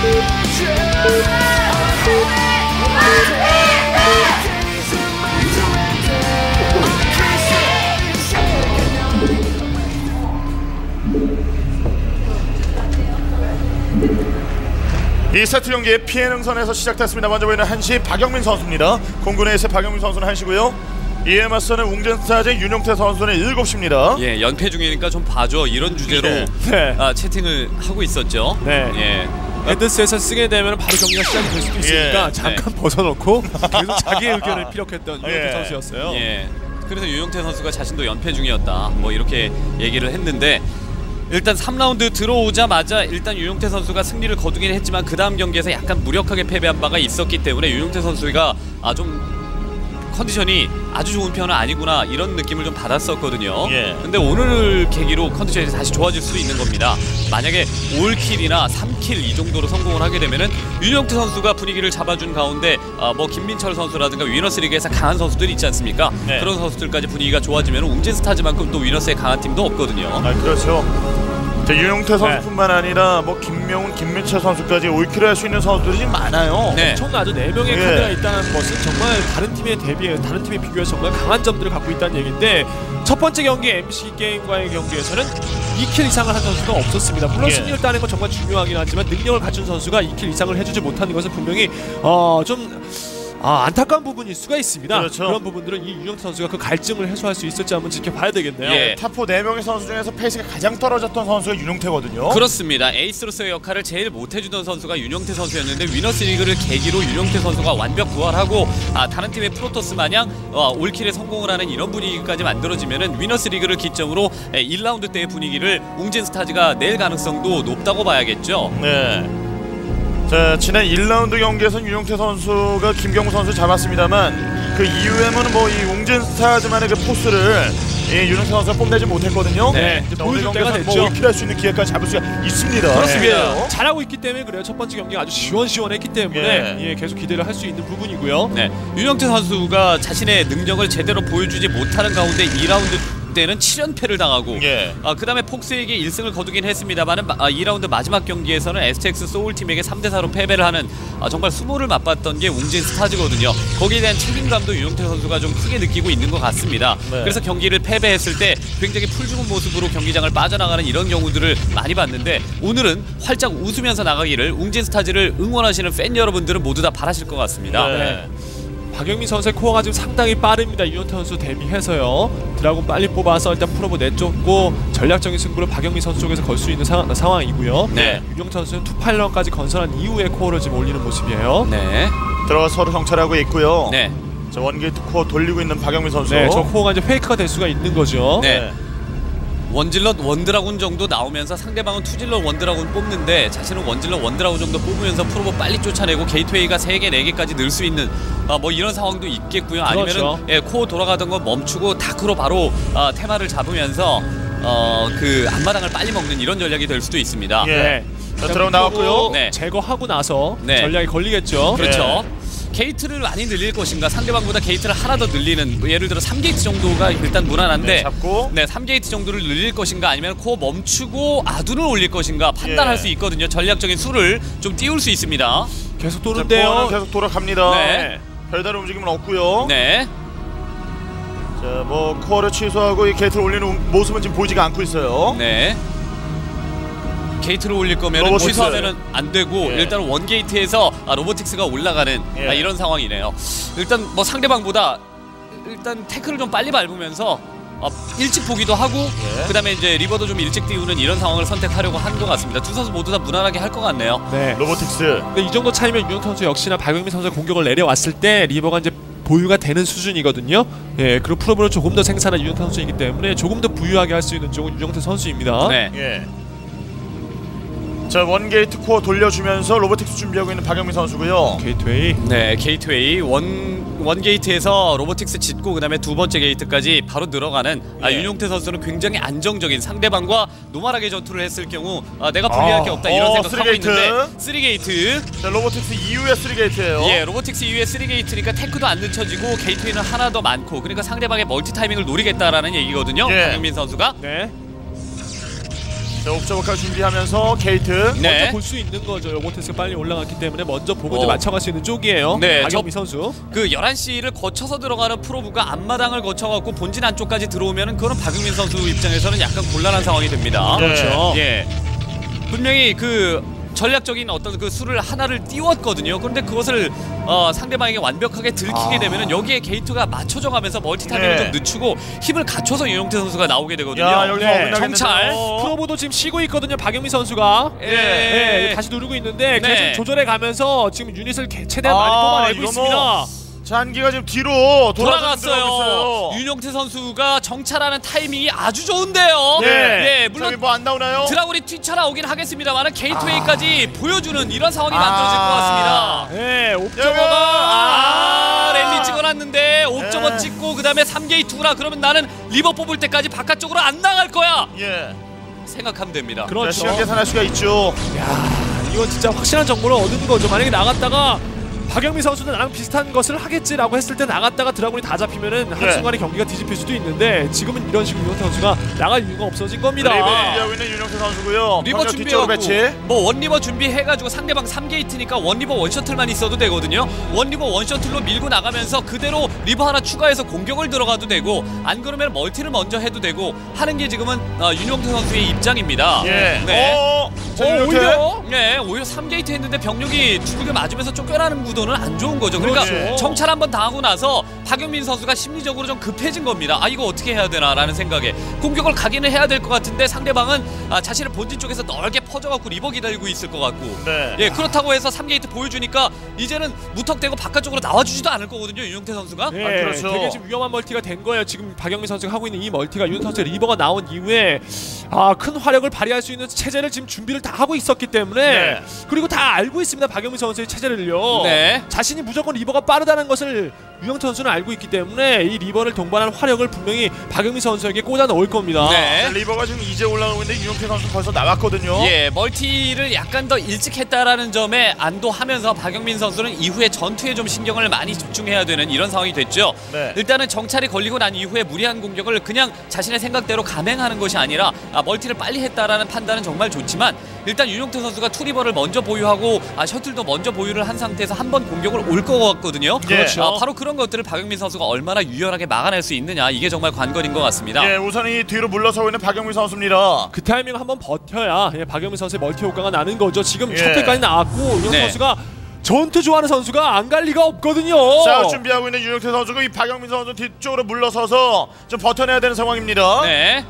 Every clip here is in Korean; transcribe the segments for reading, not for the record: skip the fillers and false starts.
이 세트 경기의 피해능선에서 시작됐습니다. 먼저 보이는 1시 박영민 선수입니다. 공군의 에이스 박영민 선수는 1시고요. 이에 맞서는 웅진스타즈의 윤용태 선수는 7시입니다. 예, 연패 중이니까 좀 봐줘 이런 주제로 네. 채팅을 하고 있었죠. 네. 예. 헤드셋을 쓰게 되면 바로 경기가 시작이 될 수도 있으니까 예. 잠깐 벗어놓고 계속 자기의 의견을 피력했던 윤용태 예. 선수였어요. 예. 그래서 윤용태 선수가 자신도 연패 중이었다. 뭐 이렇게 얘기를 했는데 일단 3라운드 들어오자마자 일단 윤용태 선수가 승리를 거두긴 했지만 그 다음 경기에서 약간 무력하게 패배한 바가 있었기 때문에 윤용태 선수가 좀 컨디션이 아주 좋은 편은 아니구나 이런 느낌을 좀 받았었거든요. 예. 근데 오늘 계기로 컨디션이 다시 좋아질 수도 있는 겁니다. 만약에 5킬이나 3킬 이 정도로 성공을 하게 되면은 윤용태 선수가 분위기를 잡아준 가운데 뭐 김민철 선수라든가 위너스 리그에서 강한 선수들이 있지 않습니까? 네. 그런 선수들까지 분위기가 좋아지면 웅진스타즈만큼 또 위너스의 강한 팀도 없거든요. 아, 그렇죠. 윤용태 선수뿐만 아니라 뭐 김명훈, 김민철 선수까지 5킬을 할 수 있는 선수들이 지금 많아요. 네. 엄청나죠. 4명의 예. 카드가 있다는 것은 정말 다른 팀에 비교해서 정말 강한 점들을 갖고 있다는 얘기인데 첫 번째 경기 MC 게임과의 경기에서는 2킬 이상을 한 선수가 없었습니다. 물론 예. 승리를 따는 건 정말 중요하긴 하지만 능력을 갖춘 선수가 2킬 이상을 해주지 못하는 것은 분명히 좀 안타까운 부분일 수가 있습니다. 그렇죠. 그런 부분들은 이 윤용태 선수가 그 갈증을 해소할 수 있을지 한번 지켜봐야 되겠네요. 예. 탑4 4명의 선수 중에서 페이스가 가장 떨어졌던 선수가 윤용태거든요. 그렇습니다. 에이스로서의 역할을 제일 못해주던 선수가 윤용태 선수였는데 위너스 리그를 계기로 윤용태 선수가 완벽 부활하고 다른 팀의 프로토스 마냥 올킬에 성공을 하는 이런 분위기까지 만들어지면은 위너스 리그를 기점으로 1라운드 때의 분위기를 웅진스타즈가 낼 가능성도 높다고 봐야겠죠. 네. 자, 지난 1라운드 경기에서는 윤용태 선수가 김경우 선수 잡았습니다만 그 이후에는 뭐 이 웅진스타즈만의 그 포스를 윤용태 선수가 뽐내지 못했거든요. 네. 자, 오늘 보여줄 때가 경기에서 됐죠. 뭐 올킬할 수 있는 기회까지 잡을 수가 있습니다. 그렇습니다. 네. 잘하고 있기 때문에 그래요. 첫 번째 경기가 아주 시원시원했기 때문에 계속 기대를 할 수 있는 부분이고요. 네, 윤용태 선수가 자신의 능력을 제대로 보여주지 못하는 가운데 2라운드 때는 7연패를 당하고 예. 그 다음에 폭스에게 1승을 거두긴 했습니다만 2라운드 마지막 경기에서는 STX 소울팀에게 3대4로 패배를 하는 정말 수모를 맛봤던 게 웅진스타즈거든요. 거기에 대한 책임감도 윤용태 선수가 좀 크게 느끼고 있는 것 같습니다. 네. 그래서 경기를 패배했을 때 굉장히 풀죽은 모습으로 경기장을 빠져나가는 이런 경우들을 많이 봤는데 오늘은 활짝 웃으면서 나가기를 웅진스타즈를 응원하시는 팬 여러분들은 모두 다 바라실 것 같습니다. 네. 박영민 선수의 코어가 지금 상당히 빠릅니다. 윤용태 선수 대비해서요. 드라군 빨리 뽑아서 일단 프로브 내쫓고 전략적인 승부를 박영민 선수 쪽에서 걸 수 있는 상황이고요. 네. 윤용태 선수는 투파일런까지 건설한 이후에 코어를 지금 올리는 모습이에요. 네. 들어가서 서로 정찰하고 있고요. 네. 자, 원게이트 코어 돌리고 있는 박영민 선수. 네, 저 코어가 이제 페이크가 될 수가 있는 거죠. 네. 원질럿 원드라군 정도 나오면서 상대방은 투질럿 원드라군 뽑는데 자신은 원질럿 원드라군 정도 뽑으면서 프로보 빨리 쫓아내고 게이트웨이가 3개, 4개까지 늘 수 있는 뭐 이런 상황도 있겠고요. 그렇죠. 아니면은 코어 돌아가던 거 멈추고 다크로 바로 테마를 잡으면서 그 앞마당을 빨리 먹는 이런 전략이 될 수도 있습니다. 예. 자, 들어가 나왔고요. 네. 제거하고 나서 네. 전략이 걸리겠죠. 그렇죠. 게이트를 많이 늘릴 것인가 상대방보다 게이트를 하나 더 늘리는 예를 들어 3게이트 정도가 일단 무난한데 네, 잡고. 네, 3게이트 정도를 늘릴 것인가 아니면 코어 멈추고 아둔을 올릴 것인가 판단할 수 있거든요. 전략적인 수를 좀 띄울 수 있습니다. 계속 코어는 도는데요. 계속 돌아갑니다. 네. 별다른 움직임은 없고요. 네. 자, 뭐 코어를 취소하고 이 게이트를 올리는 모습은 지금 보이지가 않고 있어요. 네. 게이트를 올릴 거면 로보틱스. 취소하면은 안 되고 예. 일단 원 게이트에서 로보틱스가 올라가는 예. 이런 상황이네요. 일단 뭐 상대방보다 일단 태클을 좀 빨리 밟으면서 일찍 보기도 하고 그다음에 이제 리버도 좀 일찍 띄우는 이런 상황을 선택하려고 한 것 같습니다. 두 선수 모두 다 무난하게 할 것 같네요. 네. 로보틱스. 근데 이 정도 차이면 윤용태 선수 역시나 박영민 선수의 공격을 내려왔을 때 리버가 이제 보유가 되는 수준이거든요. 예, 그리고 프로브를 조금 더 생산한 윤용태 선수이기 때문에 조금 더 부유하게 할 수 있는 쪽은 윤용태 선수입니다. 네. 예. 자, 원게이트 코어 돌려주면서 로보틱스 준비하고 있는 박영민 선수고요. 게이트웨이. 네, 게이트웨이 원 게이트에서 로보틱스 짓고 그다음에 두 번째 게이트까지 바로 늘어가는 윤용태 선수는 굉장히 안정적인 상대방과 노멀하게 전투를 했을 경우 내가 불리할 게 없다 이런 생각하고 3게이트. 있는데 3게이트. 자, 로보틱스 이후에 3게이트예요. 예, 로보틱스 이후에 3게이트니까 테크도 안 늦춰지고 게이트웨이는 하나 더 많고 그러니까 상대방의 멀티 타이밍을 노리겠다라는 얘기거든요. 예. 박영민 선수가. 네. 자, 옵저버까지 준비하면서 게이트. 네. 먼저 볼 수 있는 거죠. 로보테스가 빨리 올라갔기 때문에 먼저 보고 이제 어. 맞춰갈 수 있는 쪽이에요. 네, 박영미 선수. 그 11시를 거쳐서 들어가는 프로브가 앞마당을 거쳐갖고 본진 안쪽까지 들어오면은 그거는 박용민 선수 입장에서는 약간 곤란한 상황이 됩니다. 그렇죠. 예. 분명히 그 전략적인 어떤 그 수를 하나를 띄웠거든요. 그런데 그것을 상대방에게 완벽하게 들키게 되면은 여기에 게이트가 맞춰져 가면서 멀티타임을 네. 좀 늦추고 힘을 갖춰서 윤용태 선수가 나오게 되거든요. 야, 여기서 네. 어긋나겠는데요. 정찰. 프로보도 지금 쉬고 있거든요. 박영미 선수가. 예. 네, 다시 누르고 있는데 네. 계속 조절해 가면서 지금 유닛을 최대한 많이 뽑아내고 이거 있습니다. 뭐 잔기가 지금 뒤로 돌아갔어요. 윤용태 선수가 정찰하는 타이밍이 아주 좋은데요. 네. 예, 물론 저기 뭐 안 나오나요? 드라군이 뛰쳐나오긴 하겠습니다만 게이트웨이까지 보여주는 이런 상황이 만들어질 것 같습니다. 네, 여기! 옵저버가 랠리 찍어놨는데 옵저버 네. 찍고 그 다음에 3게이트구나. 그러면 나는 리버 뽑을 때까지 바깥쪽으로 안 나갈 거야 예. 생각하면 됩니다. 자, 그렇죠. 시간 계산할 수가 있죠. 야, 이건 진짜 확실한 정보를 얻은 거죠. 만약에 나갔다가 박영미 선수는 나랑 비슷한 것을 하겠지라고 했을 때 나갔다가 드라군이 다 잡히면은 한순간에 경기가 뒤집힐 수도 있는데 지금은 이런 식으로 윤용태 선수가 나갈 이유가 없어진 겁니다. 리버 준비하고 있는 윤영태 선수고요. 리버 병력 뒤쪽으로 배치. 준비하고 뭐 원리버 준비해가지고 상대방 3게이트니까 원리버 원셔틀만 있어도 되거든요. 원리버 원셔틀로 밀고 나가면서 그대로 리버 하나 추가해서 공격을 들어가도 되고 안 그러면 멀티를 먼저 해도 되고 하는 게 지금은 윤용태 선수의 입장입니다. 예. 네. 자, 윤영태. 오히려 네, 오히려 3게이트 했는데 병력이 두들겨 맞으면서 쫓겨나는 구도는 안 좋은 거죠. 그러니까 그렇죠. 정찰 한번 당하고 나서 박용민 선수가 심리적으로 좀 급해진 겁니다. 아, 이거 어떻게 해야 되나라는 생각에 공격을 가기는 해야 될 것 같은데 상대방은 자신의 본진 쪽에서 넓게 퍼져갖고 리버 기다리고 있을 것 같고 네. 예, 그렇다고 해서 3게이트 보여주니까 이제는 무턱대고 바깥쪽으로 나와주지도 않을 거거든요, 윤용태 선수가. 네, 그렇죠. 되게 지금 위험한 멀티가 된 거예요. 지금 박영미 선수가 하고 있는 이 멀티가 윤 선수의 리버가 나온 이후에 큰 화력을 발휘할 수 있는 체제를 지금 준비를 다 하고 있었기 때문에 네. 그리고 다 알고 있습니다. 박영미 선수의 체제를요. 네. 자신이 무조건 리버가 빠르다는 것을 윤영태 선수는 알고 있기 때문에 이 리버를 동반한 화력을 분명히 박영미 선수에게 꽂아 넣을 겁니다. 네. 자, 리버가 지금 이제 올라오고 있는데 윤영태 선수 벌써 나왔거든요. 예, 멀티를 약간 더 일찍 했다라는 점에 안도하면서 박영민 선수는 이후에 전투에 좀 신경을 많이 집중해야 되는 이런 상황이 됐죠. 네. 일단은 정찰이 걸리고 난 이후에 무리한 공격을 그냥 자신의 생각대로 감행하는 것이 아니라 멀티를 빨리 했다라는 판단은 정말 좋지만 일단 윤용태 선수가 투리버를 먼저 보유하고 셔틀도 먼저 보유를 한 상태에서 한 번 공격을 올 것 같거든요. 그렇죠. 바로 그런 것들을 박영민 선수가 얼마나 유연하게 막아낼 수 있느냐, 이게 정말 관건인 것 같습니다. 예, 우선 이 뒤로 물러서고 있는 박영민 선수입니다. 그 타이밍을 한번 버텨야 박영민 선수의 멀티 효과가 나는 거죠. 지금 예. 셔틀까지 나왔고 윤영태 네. 선수가 전투 좋아하는 선수가 안 갈 리가 없거든요. 싸울 준비하고 있는 윤영태 선수고 이 박영민 선수 뒤쪽으로 물러서서 좀 버텨내야 되는 상황입니다. 네.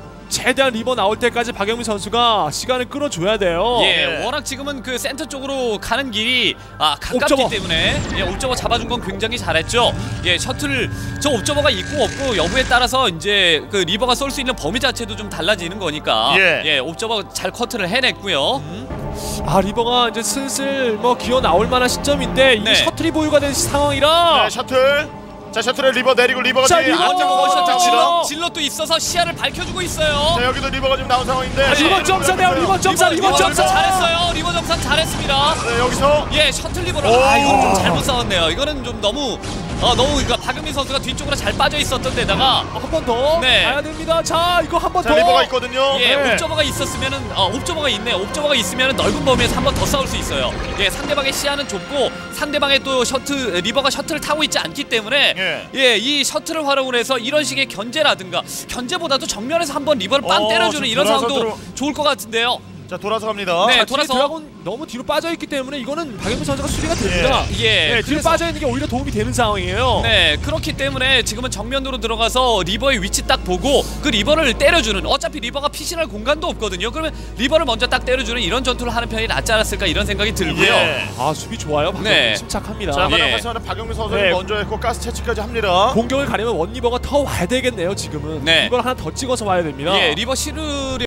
최대한 리버 나올 때까지 박영민 선수가 시간을 끌어줘야 돼요. 예, 네. 워낙 지금은 그 센터 쪽으로 가는 길이 가깝기 옵저버. 때문에 옵저버 잡아준 건 굉장히 잘했죠. 예, 셔틀 저 옵저버가 있고 없고 여부에 따라서 이제 그 리버가 쏠 수 있는 범위 자체도 좀 달라지는 거니까 예. 옵저버 잘 커트를 해냈고요. 리버가 이제 슬슬 뭐 기어 나올 만한 시점인데 네. 이 셔틀이 보유가 된 상황이라 네, 셔틀. 자, 셔틀에 리버 내리고 리버가 자, 지금 리버! 안쪽으로 원셔틀 원셔틀 질럿도 있어서 시야를 밝혀주고 있어요. 자, 여기도 리버가 지금 나온 상황인데. 리버 점사네요. 리버 점사. 리버 점사 점사. 잘했어요. 리버 점사 잘했습니다. 네, 여기서 예, 셔틀 리버를 오. 이건 좀 잘못 싸웠네요. 이거는 좀 너무 그러니까 박은민 선수가 뒤쪽으로 잘 빠져 있었던 데다가 한 번 더 네. 가야 됩니다. 자, 이거 한 번 자, 더. 리버가 있거든요. 예, 네. 옵저버가 있었으면은 옵저버가 있네. 옵저버가 있으면은 넓은 범위에서 한 번 더 싸울 수 있어요. 예, 상대방의 시야는 좁고 상대방의 또 리버가 셔틀을 타고 있지 않기 때문에 예. 이 셔틀을 활용을 해서 이런 식의 견제라든가 견제보다도 정면에서 한번 리버를 빵 때려주는 지금 이런 돌아서 상황도 좋을 것 같은데요. 자, 돌아서 갑니다. 네. 뒤에 돌아서. 드라곤 너무 뒤로 빠져 있기 때문에 이거는 박영민 선수가 수리가 됩니다. 예, 네, 뒤로 그래서- 빠져 있는 게 오히려 도움이 되는 상황이에요. 네, 그렇기 때문에 지금은 정면으로 들어가서 리버의 위치 딱 보고 그 리버를 때려주는, 어차피 리버가 피신할 공간도 없거든요. 그러면 리버를 먼저 딱 때려주는 이런 전투를 하는 편이 낫지 않았을까 이런 생각이 들고요. 예. 수비 좋아요. 박영민 네. 침착합니다. 자, 만약 예. 발생하는 박영민 선수는 네. 먼저 했고 가스 채취까지 합니다. 공격을 가려면 원리버가 더 와야 되겠네요. 지금은 네. 이걸 하나 더 찍어서 와야 됩니다. 예, 리버 시르